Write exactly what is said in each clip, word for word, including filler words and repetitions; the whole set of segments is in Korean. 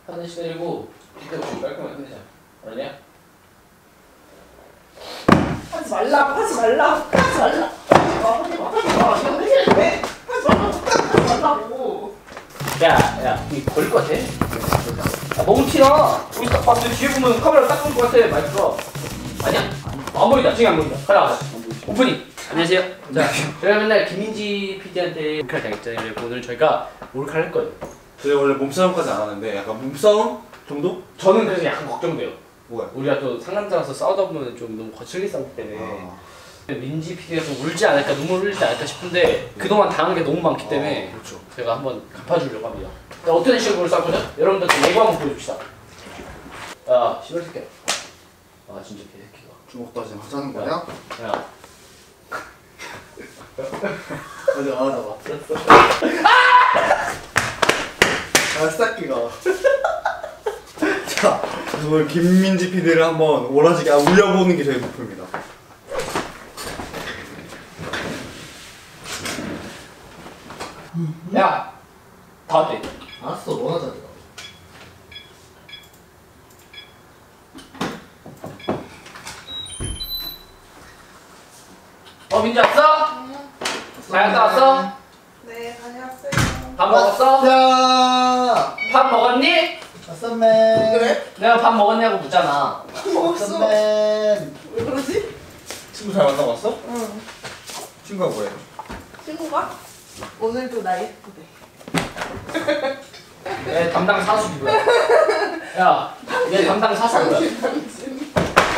하나씩 내리고 이때 우리 깔끔하게 끝내자. 알았냐? 하지 말라고 하지 말라고 하지 말라고 하지 마 하지 마 하지 마 이거 왜 이래 하지 말라고 하지 말라고. 야야 이거 걸릴 것 같아. 아, 너무 티나. 우리 딱 봤을 때 뒤에 보면 카메라 딱 보는 것 같아. 마이크가 아니야? 안 보인다. 지금 안 보인다. 가자. 오프닝. 안녕하세요. 자, 저희가 맨날 김민지 피디한테 몰카를 당했잖아요. 오늘 저희가 몰카를 할 거예요. 저희 원래 몸싸움까지 안 하는데 약간 몸싸움 정도? 저는 그래서 약간 걱정돼요. 뭐야? 우리가 또 상남자라서 싸우다 보면 좀 너무 거칠게 싸우기 때문에 아. 민지 피디가 좀 울지 않을까, 눈물 흘리지 않을까 싶은데 그동안 당한 게 너무 많기 때문에 아, 그렇죠. 제가 한번 갚아주려고 합니다. 자, 어떤 식으로 싸울 거냐? 여러분들 예고 한번 보여줍시다. 야, 씨발 새끼야. 아, 진짜 개새끼가. 주먹 다짐 하자는 거냐? 야. 맞아 맞아 맞았어. 아 새끼가. 자, 오늘 김민지 피디를 한번 오라지게 울려보는 게 저희 목표입니다. 야, 다 어때? 알았어, 뭐 하자 내가. 어, 민지 왔어? 응. 잘 갔다 왔어? 네 다녀왔어요. 밥 먹었어? 야, 밥 먹었니? 왔어맨. 그래? 내가 밥 먹었냐고 묻잖아. 먹었어. 왔어맨. 왜 그러지? 친구 잘 만나봤어? 응. 친구가 뭐해? 친구가 오늘도 나 예쁘대. 내 담당 사수 누구야? 야, 내 담당 사수 누구야? 당신 당신.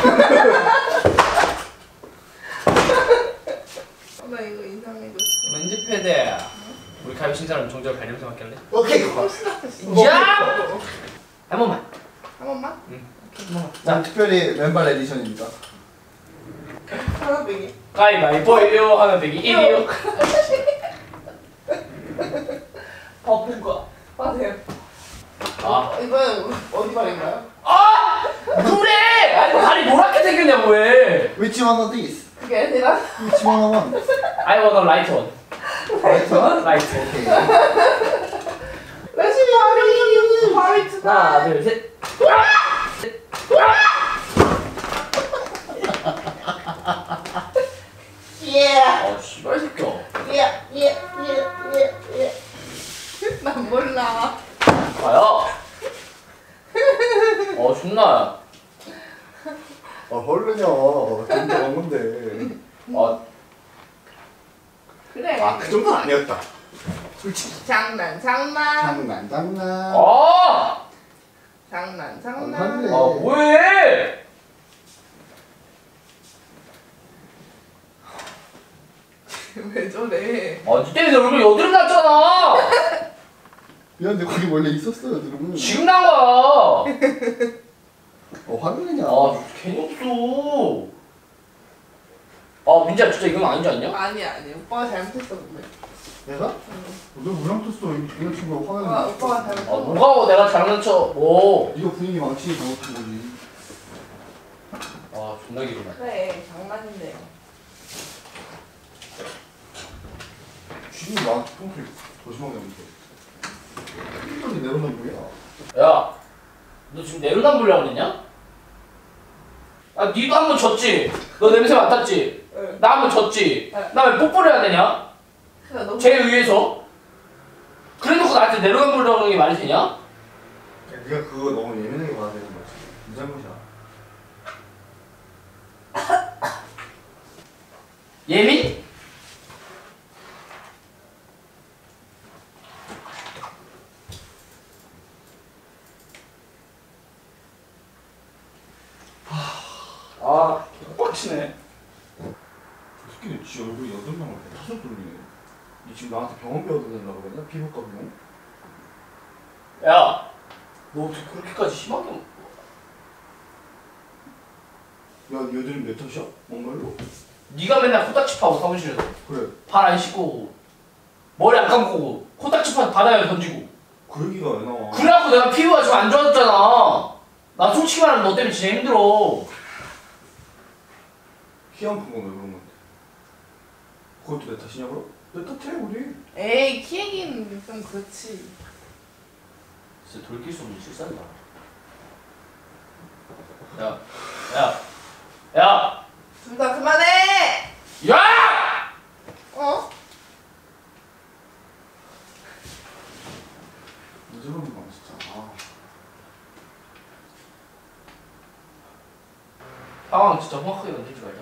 나 이거 인상이고 있어. 민지 패드. 우리 가입 신사람 정절 발냄새 맡길래? 오케이. 야! 한 번만. 한 번만? 응. 한 번만. 난 특별히 왼발 에디션입니다. 하나 빼기. 가위바위보요 하면 되기 일이요. 바쁜가? 하세요. 아. 이번엔 어디 발인가요? 아! 그래! 아니 발이 노랗게 생겼냐고 왜? Which one of these? 그게 아니라 Which one of one? I want a light one. Right one? Light. 오케이. Let's party! Party tonight! 하나, 둘, 셋. Yeah! 어, 씨발 새끼야. Yeah! Yeah! Yeah! Yeah! Yeah! 난 몰라. 가요. 어, 존나. 아, 헐르냐. 진짜 간 건데. 어, 그래. 아, 그 정도는 아니었다. 솔직히. 장난 장난. 장난, 장난. 아! 장난 안 장난. 할래. 아, 뭐해? 왜 저래? 아, 니 때문에 내 얼굴 여드름 났잖아. 미안한데 거기 원래 있었어요, 들으면. 지금 난 거야. 어, 화를 내냐. 아, 괜히 없어. 아, 민지야, 진짜 이건 아니지 않냐? 아니야 아니야. 오빠가 잘못했어 근데. 내가? 응. 너 뭐랑 떴어? 이 친구가 화내는 오빠, 거. 오빠가 아, 잘못했어. 뭐가 내가 장난쳐. 뭐. 이거 분위기 망치기 잘못한 거지. 아, 존나 기르네. 그래 장난인데요. 지금 나한테 평소에 더 심하게 하는데. 이게 내려놓은 거야. 야, 너 지금 내로남불이라고 그랬냐? 아, 니도 한 번 졌지? 너 냄새 맡았지? 응. 나 한 번 졌지? 응. 나 왜 뽀뽀를 해야 되냐? 그래 너무. 쟤에 의해서? 그래놓고 나한테 내로남불이라고 하는 게 말이 되냐? 야, 네가 그거 너무 예민하게 봐야 되는 거지. 네 잘못이야. 예민? 아, 빡치네. 저 새끼는 지 얼굴에 여덟 명을 타서 돌리네. 니 지금 나한테 병원 배워도 된다고 그러냐? 피부과 병원? 야, 너 어떻게 그렇게까지 심하게 먹- 야, 여드름 몇 탓이야? 뭔말로? 네가 맨날 코딱지 파고 사무실에서 그래. 발 안 씻고 머리 안 감고 코딱지 파 바다에 던지고 그 얘기가 왜 나와? 그래갖고 내가 피부가 좀 안 좋아졌잖아. 나 솔직히 말하면 너 때문에 진짜 힘들어. 키 한 푼 건 왜 그런 건데? 그것도 내 탓이냐 그럼? 내 탓해 우리. 에이 키 얘기는 좀 그렇지. 진짜 돌킬 수 없는 실수한다. 야, 야, 야, 둘 다 그만해. 야! 어? 무지르는 거 진짜. 아. 상황 진짜 정확하게 만들지 말자.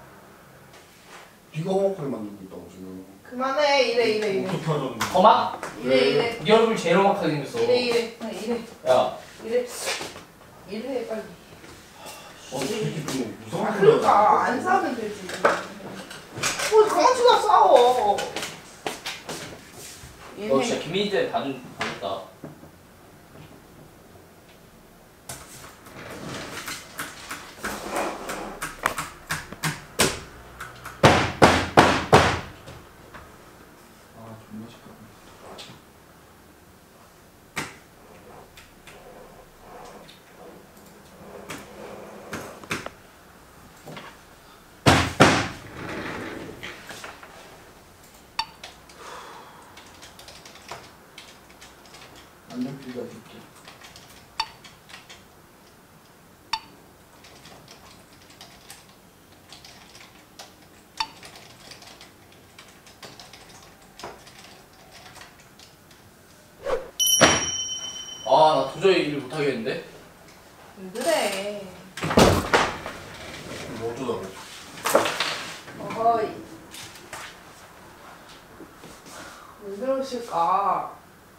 네가 험악하게 만들고 있다고 지금. 그만해. 이래 이래 이래. 어떻게 하자는 험악? 이래 이래. 네 얼굴 제일 험악하게 생겼어. 이래 이래. 아, 이래. 야, 이래. 이래 빨리. 어, 이렇게 좀 무서운 아 그러니까 안 싸면 되지. 뭐 강아지가 싸워. 너 진짜 김민희 때문에 다준 다녔다. 아, 존나 시끄럽네. 안녕 필가 줄게. 아, 나 도저히 일을 못 하겠는데. 왜 그래? 뭐 어쩌다고? 어이. 왜 그러실까?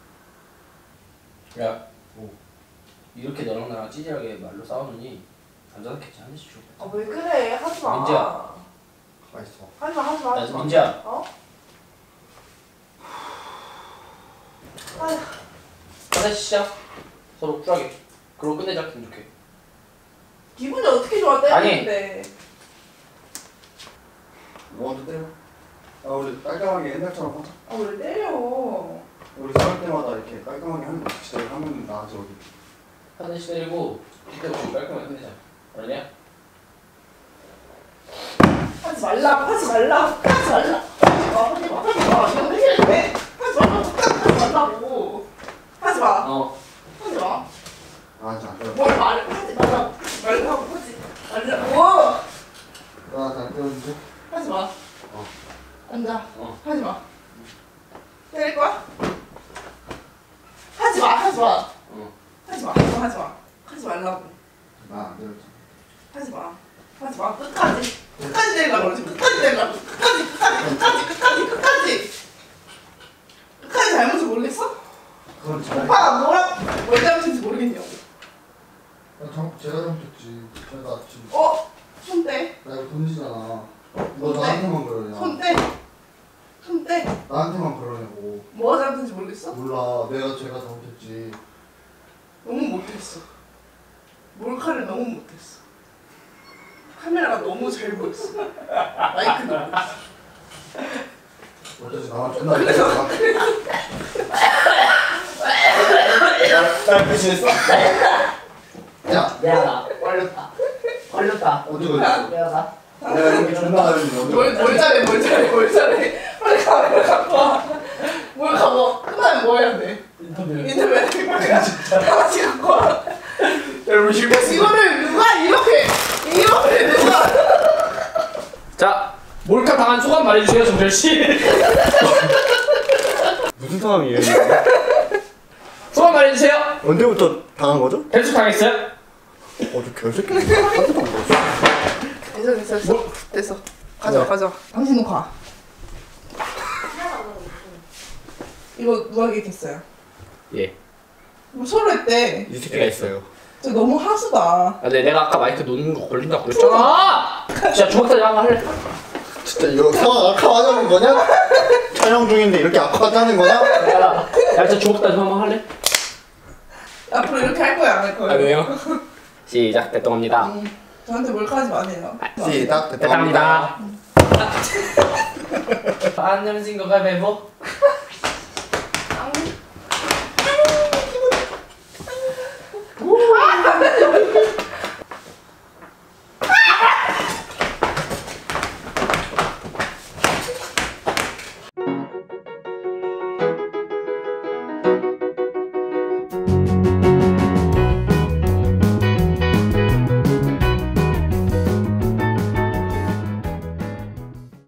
야, 뭐 이렇게 너랑 나랑 찌질하게 말로 싸우느니 남자답겠지 한 대씩 줘. 아 왜 그래? 하지 마. 민지야. 가만 있어. 하지 마 하지 마 하지 야, 마. 민지야. 어? 아휴. 하나씩 시작. 서로 쿨하게. 그러고 끝내자 기분 좋게. 기분이 어떻게 좋아 때리는데. 너한테 때려. 아, 우리 깔끔하게 옛날처럼 하자. 아 왜 때려? 우리 싸울 때마다 이렇게 깔끔하게 하는 거 진짜 하면 나아져 우리. 하나씩 때리고 이때 없이 깔끔하게 끝내자. 알았냐? 하지 말라고 하지 말라고 하지 말라. 하지 마 하지 마 하지 마. 이거 왜 이래? 하지 말라고 하지 말라고. 하지 마. 어. 하지 마. 아, 자, 그래. 뭘 말 하지 말라고 말라고 하지 말라고. 나나 때렸는데. 하지 마. 어. 앉아. 어. 하지 마. 때릴 거야? 하지 마 하지 마. 어. 하지 마 하지 마 하지 마. 하지 말라고. 나안 때렸잖아. 하지 마. 하지 마. 끝까지. 끝까지 내려가고 그러지. 끝까지 내려가고. 끝까지 끝까지 끝까지 끝까지 끝까지. 끝까지 잘못을 모르겠어? 그건 잘. 오빠가 뭐라 뭘 잘못했는지 모르겠냐고. 나 정, 제가 잘못했지. 나 지금 어? 손 떼. 나 이거 던지잖아. 너 손 떼. 나한테만 그러냐? 손 떼. 손 떼. 나한테만 그러냐고. 뭐가 잘못했는지 모르겠어? 몰라. 내가 제가 잘못했지. 너무 못했어. 몰카를 너무 못했어. 카메라가 너무 잘 보였어. 마이크도 못했어. 어쩌지 나만 존나 그래서 이랬어. 나 배신했어? 야, 미안하다. 걸렸다. 걸렸다. 어디 걸렸어? 미안하다. 내가 이렇게 존나 하는데 어디 뭘, 뭘 잘해 뭘 잘해 뭘 잘해. 빨리 카메라 갖고 와. 뭘 갖고 끝나면 뭐 해야 돼? 인터뷰. 인터뷰 해야 돼. 하나씩 갖고 와. 여러분 실패했습니다. 이거를 누가 이렇게 이렇게 누가 자, 몰카 당한 소감 말해주세요, 정철 씨. 무슨 상황이에요? 소감 말해주세요. 언제부터 당한 거죠? 계속 당했어요? 어저 개새끼 하지도 안 보였어. 됐어 됐어 됐어 됐어 가져와 가져와 당신은 가. 이거 누가 얘기했어요? 예. 뭐 서로 했대. 이 새끼가 있어요. 저 너무 하수다. 아, 근데 내가 아까 마이크 놓는 거 걸린다고 그랬잖아. 진짜 주먹다리 한번 할래? 진짜 이거 상황 악화하자는 거냐? 촬영 중인데 이렇게 악화하자는 거냐? 야, 야, 진짜 주먹다리 한번 할래? 앞으로 이렇게 할 거야 안 할 거야? 아, 왜요? 시작, 됐동합니다. 음, 저한테 몰카하지 마세요. 시작 됐답니다. 안녕하십니까, 가위바위보.